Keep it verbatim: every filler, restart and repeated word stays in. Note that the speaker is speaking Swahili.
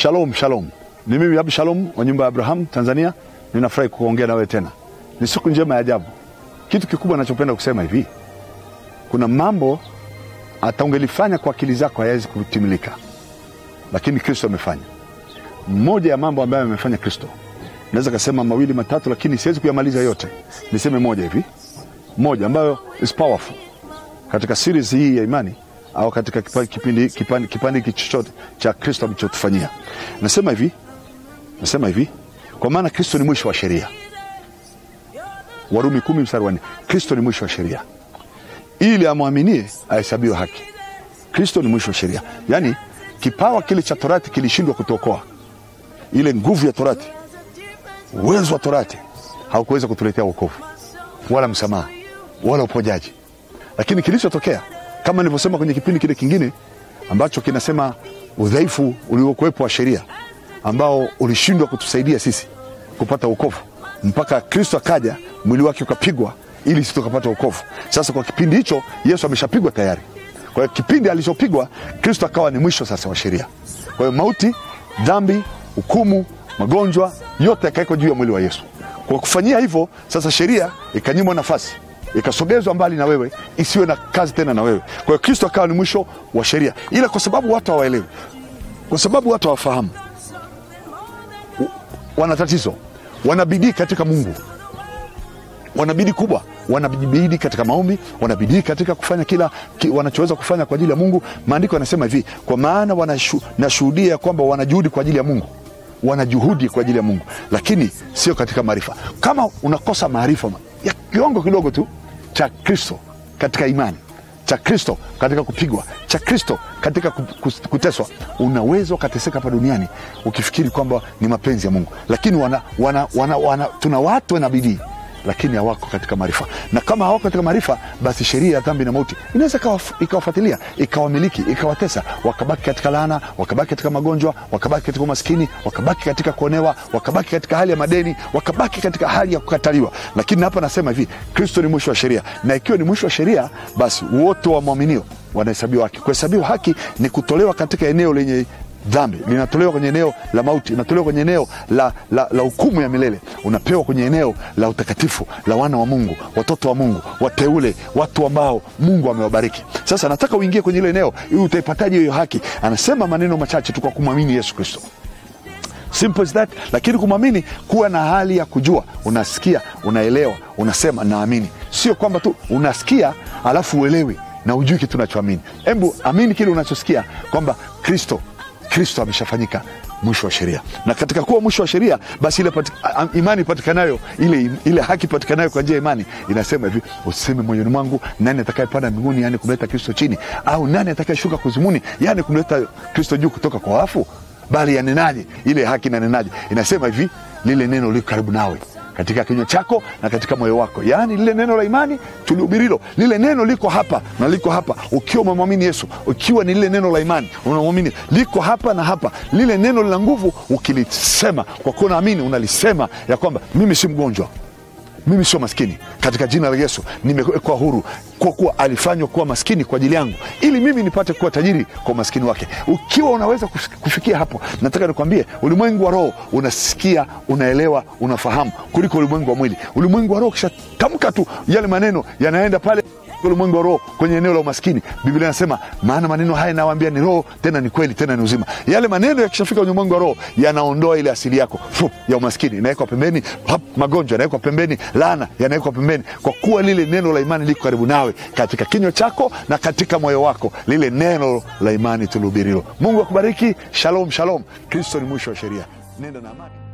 Shalom, shalom. Ni mimi Abu Shalom wa nyumba ya Abraham, Tanzania. Ninafurahi kuongea na wewe tena. Ni siku njema ya ajabu. Kitu kikubwa ninachopenda kusema hivi. Kuna mambo hata ungelifanya kwa akili zako hayawezi kutimilika. Lakini Kristo amefanya. Mmoja ya mambo ambayo amefanya Kristo. Naweza kusema mawili matatu lakini siwezi kuyamaliza yote. Niseme moja hivi. Moja ambayo is powerful. Katika series hii ya imani au katika kipindi kipindi kipindi kichochote cha Kristo alichotufanyia. Nasema hivi, nasema hivi, kwa maana Kristo ni mwisho wa sheria. Warumi kumi mstari wa nne. Kristo ni mwisho wa sheria. Ili amwaminie ahesabiwe haki. Kristo ni mwisho wa sheria. Yaani kipawa kile cha Torati kilishindwa kutuokoa. Ile nguvu ya Torati, uwezo wa Torati haukuweza kutuletea wokovu wala msamaha wala uponyaji. Lakini kilichotokea kama nilivyosema kwenye kipindi kile kingine ambacho kinasema udhaifu uliokuwepo wa sheria ambao ulishindwa kutusaidia sisi kupata wokovu mpaka Kristo akaja, mwili wake ukapigwa ili sisi tukapata wokovu. Sasa kwa kipindi hicho Yesu ameshapigwa tayari. Kwa hiyo kipindi alichopigwa Kristo akawa ni mwisho sasa wa sheria. Kwa hiyo mauti, dhambi, hukumu, magonjwa yote yakaeko juu ya mwili wa Yesu. Kwa kufanyia hivyo sasa sheria ikanyimwa nafasi, ikasogezwa mbali na wewe, isiwe na kazi tena na wewe. Kwa hiyo Kristo akawa ni mwisho wa sheria. Ila kwa sababu watu hawaelewi, kwa sababu watu hawafahamu, wana tatizo, wanabidii katika Mungu, wanabidii kubwa, wanabidii katika maombi, wanabidii katika kufanya kila ki, wanachoweza kufanya kwa ajili ya Mungu. Maandiko yanasema hivi, kwa maana wanashuhudia kwamba wanajuhudi kwa ajili ya Mungu, wanajuhudi kwa ajili ya Mungu, lakini sio katika maarifa. Kama unakosa maarifa ya kiwango kidogo tu cha Kristo katika imani, cha Kristo katika kupigwa, cha Kristo katika kuteswa, unaweza ukateseka hapa duniani ukifikiri kwamba ni mapenzi ya Mungu. Lakini wana, wana, wana, wana, tuna watu wana bidii lakini hawako katika maarifa. Na kama hawako katika maarifa, basi sheria ya dhambi na mauti inaweza ikawafuatilia, ikawamiliki, ikawatesa, wakabaki katika laana, wakabaki katika magonjwa, wakabaki katika umaskini, wakabaki katika kuonewa, wakabaki katika hali ya madeni, wakabaki katika hali ya kukataliwa. Lakini hapa nasema hivi, Kristo ni mwisho wa sheria. Na ikiwa ni mwisho wa sheria, basi wote wamwaminio wanahesabiwa haki. Kuhesabiwa haki ni kutolewa katika eneo lenye dhambi, linatolewa kwenye eneo la mauti, linatolewa kwenye eneo la la, la hukumu ya milele, unapewa kwenye eneo la utakatifu, la wana wa Mungu, watoto wa Mungu, wateule, watu ambao Mungu amewabariki. Sasa nataka uingie kwenye ile eneo, ili utaipataje hiyo haki? Anasema maneno machache tu, kwa kumwamini Yesu Kristo. Simple as that. Lakini kumwamini, kuwa na hali ya kujua, unasikia, unaelewa, unasema naamini. Sio kwamba tu unasikia alafu uelewi na ujui kitu unachoamini. Hebu amini kile unachosikia kwamba Kristo Kristo ameshafanyika mwisho wa sheria. Na katika kuwa mwisho wa sheria, basi ile pati, imani patikanayo, ile ile haki patikanayo kwa njia ya imani, inasema hivi, useme moyoni mwangu, nani atakayepanda mbinguni, yani kumleta Kristo chini, au nani atakayeshuka kuzimuni, yani kumleta Kristo juu kutoka kwa wafu? Bali yanenaje? Ile haki na nenaje? Inasema hivi, lile neno liko karibu nawe, katika kinywa chako na katika moyo wako. Yaani lile neno la imani tulihubirilo, lile neno liko hapa na liko hapa. Ukiwa umemwamini Yesu, ukiwa ni lile neno la imani unamwamini, liko hapa na hapa. Lile neno lina nguvu ukilisema, kwa kuwa unaamini, unalisema ya kwamba mimi si mgonjwa, mimi sio maskini, katika jina la Yesu nimekuwa huru, kwa kuwa alifanywa kuwa maskini kwa ajili yangu ili mimi nipate kuwa tajiri kwa maskini wake. Ukiwa unaweza kufikia hapo, nataka nikwambie, ulimwengu wa roho unasikia, unaelewa, unafahamu kuliko ulimwengu wa mwili. Ulimwengu wa roho kisha tamka tu yale maneno yanaenda pale ulimwengu wa roho kwenye eneo la umaskini. Biblia inasema, maana maneno haya nawaambia ni roho, tena ni kweli, tena ni uzima. Yale maneno yakishafika kwenye ulimwengu wa roho, yanaondoa ile asili yako fup, ya umaskini, inawekwa pembeni, hap, magonjwa yanawekwa pembeni, laana yanawekwa pembeni, kwa kuwa lile neno la imani liko karibu nawe, katika kinywa chako na katika moyo wako, lile neno la imani tulihubirilo. Mungu akubariki. Shalom, shalom. Kristo ni mwisho wa sheria. Nenda na amani.